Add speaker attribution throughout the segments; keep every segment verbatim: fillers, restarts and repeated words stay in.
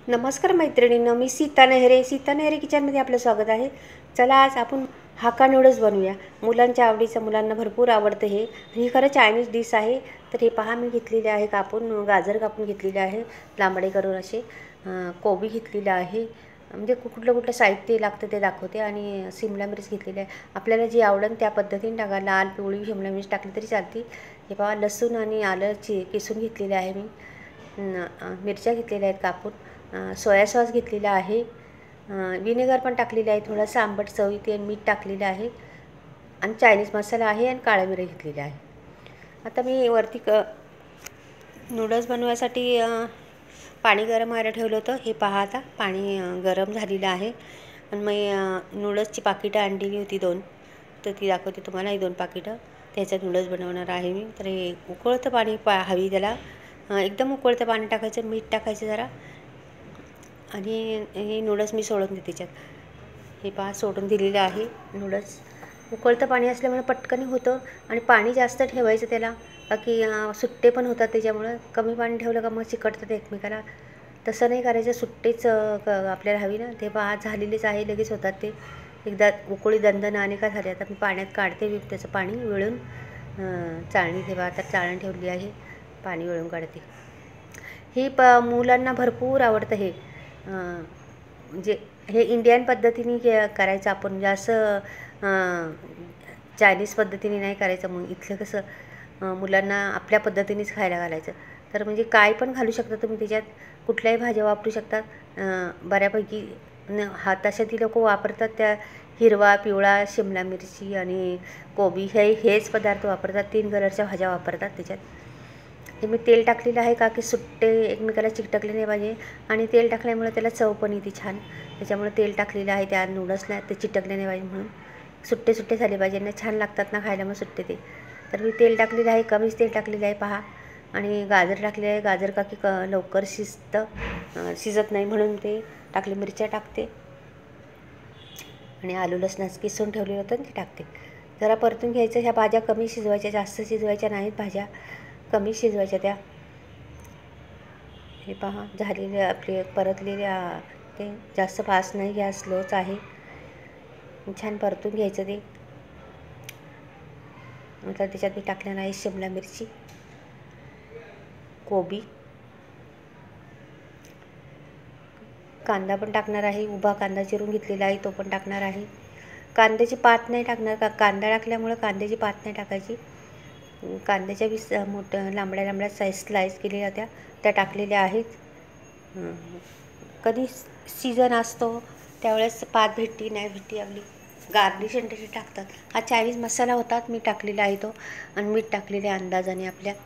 Speaker 1: नमस्कार मैत्रिणींनो, मी सीता नेहरे सीता नेहरे किचनमध्ये आपलं स्वागत आहे. चला आज आपण हाक्का नूडल्स बनवूया. मुलांच्या आवडीचं, मुलांना भरपूर आवडतं हे. ही खरं चायनीज डिश आहे. तर हे पहा, मी घेतलेले आहे कापून, गाजर कापून घेतलेले आहे लांबडे करून असे, कोबी घेतलेलं आहे, म्हणजे कुठलं कुठलं साहित्य लागतं ते दाखवते, आणि शिमला मिरच घेतलेली आहे. आपल्याला जी आवडेल त्या पद्धतीने टाका. लाल, पिवळी शिमला मिरच टाकली तरी चालते. हे पहा, लसूण आणि आलं चि किसून घेतलेले आहे मी. मिरच्या घेतलेल्या आहेत कापून. सोया सॉस घेतलेला आहे. विनेगर पण टाकलेलं आहे, थोडंसं आंबट चव येते, आणि मीठ टाकलेलं आहे, आणि चायनीज मसाला आहे, आणि काळं मिरं घेतलेलं आहे. आता मी वरती क नूडल्स बनवायसाठी पाणी गरम व्हायला ठेवलं होतं. हे पहा, आता पाणी गरम झालेलं आहे, आणि मी नूडल्सची पाकिटं आणलेली होती दोन, तर ती दाखवते तुम्हाला. ही दोन पाकिटं त्याच्यात नूडल्स बनवणार आहे मी. तर हे उकळतं पाणी पा हवी त्याला, एकदम उकळतं पाणी टाकायचं, मीठ टाकायचं जरा, आणि हे नूडल्स मी सोडून देते त्याच्यात. हे पहा, सोडून दिलेलं आहे नूडल्स. उकळतं पाणी असल्यामुळे पटकन होतं, आणि पाणी जास्त ठेवायचं त्याला, बाकी सुट्टे पण होतात त्याच्यामुळं. कमी पाणी ठेवलं का मग चिकटतात एकमेकाला. तसं नाही करायचं, सुट्टेच आपल्याला हवी ना. ते पहा, झालेलेच आहे, लगेच होतात ते. एकदा उकळी दंदन आणि का झाले. आता मी पाण्यात काढते, मी त्याचं पाणी वळून चाळणी. हे पहा, आता चाळण ठेवली आहे, पाणी वळून काढते. ही प मुलांना भरपूर आवडतं हे. म्हणजे हे इंडियन पद्धतीने के करायचं आपण, जास्त चायनीज पद्धतीने नाही करायचं. मग इथलं कसं मुलांना आपल्या पद्धतीनेच खायला घालायचं. तर म्हणजे काय पण घालू शकता तुम्ही त्याच्यात, कुठल्याही भाज्या वापरू शकतात बऱ्यापैकी. न हा तशा ती लोक वापरतात त्या हिरवा, पिवळा, शिमला मिरची आणि कोबी, हे हेच पदार्थ वापरतात. तीन कलरच्या भाज्या वापरतात त्याच्यात. हे मी तेल टाकलेलं आहे का की सुट्टे एकमेकाला चिकटकले नाही पाहिजे, आणि तेल टाकल्यामुळे त्याला चव पण येते छान. त्याच्यामुळे तेल टाकलेलं आहे त्या नूडल्सला, ते चिटकले नाही पाहिजे म्हणून. सुट्टे सुट्टे झाले पाहिजे ना, छान लागतात ना खायला मग सुट्टे ते. तर मी तेल टाकलेलं आहे, कमीच तेल टाकलेलं आहे पहा. आणि गाजर टाकले आहे. गाजर का की क लवकर शिजतं शिजत नाही म्हणून ते टाकले. मिरच्या टाकते, आणि आलू लसणाचं किसून ठेवलेलं होतं ते टाकते. जरा परतून घ्यायचं. ह्या भाज्या कमी शिजवायच्या, जास्त शिजवायच्या नाहीत भाज्या, कमी शिजवायच्या त्या. हे पहा, झालेले आपले परतलेल्या, ते जास्त फास्ट नाही, गॅस स्लोच आहे. छान परतून घ्यायचं ते. आता त्याच्यात मी टाकलेलं आहे शिमला मिरची, कोबी, कांदा पण टाकणार आहे. उभा कांदा चिरून घेतलेला आहे, तो पण टाकणार आहे. कांद्याची पात नाही टाकणार, का कांदा टाकल्यामुळे कांद्याची पात नाही टाकायची. कांद्याच्या वीस मोठ्या लांबड्या लांबड्या साईज स्लाईस केलेल्या त्या त्या टाकलेल्या आहेत. कधी सीझन असतो त्यावेळेस पात भेटती, नाही भेटती आपली गार्निश आणि टाकतात. हा चायनीज मसाला होता, मी टाकलेला आहे तो, आणि मीठ टाकलेले अंदाजाने आपल्या.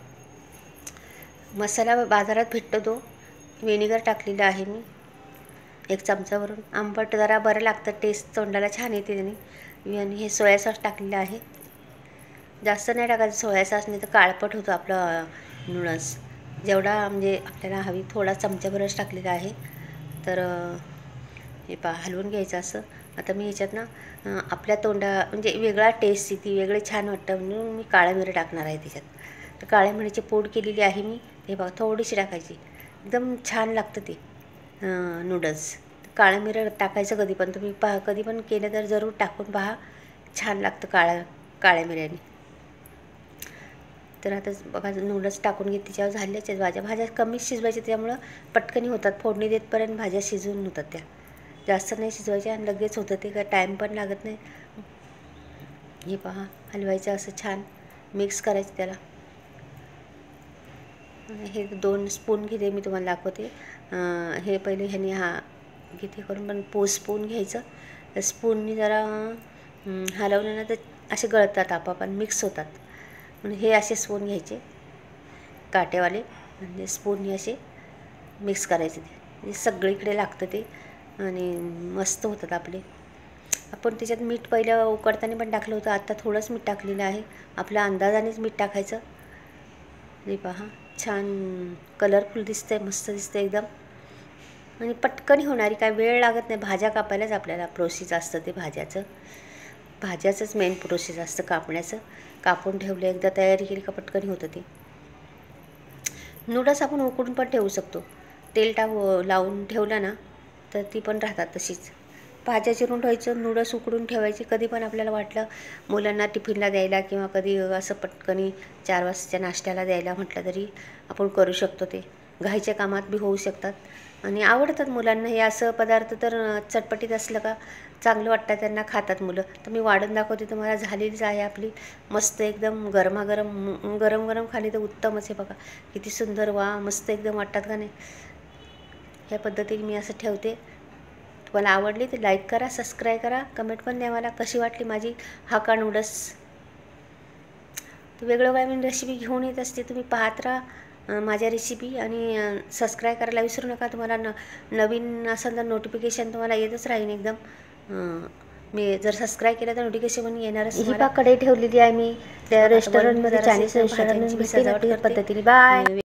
Speaker 1: मसाला बाजारात भेटतो तो. व्हिनेगर टाकलेलं आहे मी एक चमचावरून. आंबट जरा बरं लागतं, टेस्ट तोंडाला छान येते त्याने. आणि हे सोया सॉस टाकलेलं आहे. जास्त नाही टाकायचं सोया सॉस, नाही तर काळपट होतं आपलं नूडल्स. जेवढा म्हणजे आपल्याला हवी, थोडा चमच्याभरच टाकलेला आहे. तर हे पहा, हलवून घ्यायचं असं. आता मी ह्याच्यात ना आपल्या तोंडा म्हणजे वेगळा टेस्ट येते, वेगळे छान वाटतं म्हणून मी काळ्या मिरं टाकणार आहे त्याच्यात. तर काळ्या मिरची पूड केलेली आहे मी. हे बघा, थोडीशी टाकायची, एकदम छान लागतं ते नूडल्स. काळं मिरं टाकायचं कधी पण तुम्ही पहा, कधी पण केलं तर जरूर टाकून पहा, छान लागतं काळ्या काळ्या मिऱ्याने. तर आता बघा, नूडल्स टाकून घेते. त्याच्यावर झाल्याच आहेत भाज्या. भाज्या कमीच शिजवायच्या, त्यामुळं पटकनी होतात. फोडणी देतपर्यंत भाज्या शिजवून होतात त्या, जास्त नाही शिजवायच्या, आणि लगेच होतं ते, काय टाईम पण लागत नाही. हे पहा, हलवायचं असं छान, मिक्स करायचं त्याला. हे दोन स्पून घेते मी, तुम्हाला दाखवते. हे पहिले ह्याने हा किती करून पण पो स्पून घ्यायचं. तर स्पूननी जरा हलवलं ना तर असे गळतात आपोआप आणि मिक्स होतात. म्हणून हे असे स्पून घ्यायचे काटेवाले, म्हणजे स्पूननी असे मिक्स करायचे. ते सगळीकडे लागतं ते, आणि मस्त होतात आपले. आपण त्याच्यात मीठ पहिलं उकडताना पण टाकलं होतं, आता थोडंच मीठ टाकलेलं आहे. आपल्या अंदाजानेच मीठ टाकायचं. हे पहा, छान कलरफुल दिसतंय, मस्त दिसतंय एकदम, आणि पटकन होणारी, काय वेळ लागत नाही. भाज्या कापायलाच आपल्याला प्रोसेस असतं ते भाज्याचं. भाज्याचंच मेन प्रोसेस असतं कापण्याचं. कापून ठेवलं, एकदा तयारी केली का पटकन होतं ते. नूडल्स आपण उकडून पण ठेवू शकतो, तेल टाकू लावून ठेवलं ना तर ती पण राहतात तशीच. भाज्या चिरून ठेवायचं, नूडल्स उकडून ठेवायचे. कधी पण आपल्याला वाटलं मुलांना टिफिनला द्यायला किंवा कधी असं पटकनी चार वाजताच्या नाश्त्याला द्यायला म्हटलं तरी आपण करू शकतो. ते घाईच्या कामात बी होऊ शकतात आणि आवडतात मुलांना हे असं पदार्थ. तर चटपटीत असलं का चांगलं वाटतं, त्यांना खातात मुलं. तर मी वाढून दाखवते तुम्हाला. झालेलीच आहे आपली मस्त एकदम गरमागरम. गरम गरम खाली तर उत्तमच आहे. बघा किती सुंदर, वा मस्त एकदम वाटतात का नाही. ह्या पद्धतीने मी असं ठेवते. तुम्हाला आवडली तर लाईक करा, सबस्क्राईब करा, कमेंट पण द्या मला कशी वाटली माझी हाका नूडल्स. तर वेगळं काय मी रेसिपी घेऊन येत असते, तुम्ही पाहत राहा माझ्या रेसिपी आणि सबस्क्राईब करायला विसरू नका. तुम्हाला न नवीन असेल तर नोटिफिकेशन तुम्हाला येतच राहील एकदम. मी जर सबस्क्राईब केलं तर नोटिफिकेशन पण येणारच. ही पा कढई ठेवलेली आहे मी त्या रेस्टॉरंटमध्ये, चायनीज रेस्टॉरंटमध्ये पद्धतीने. बाय.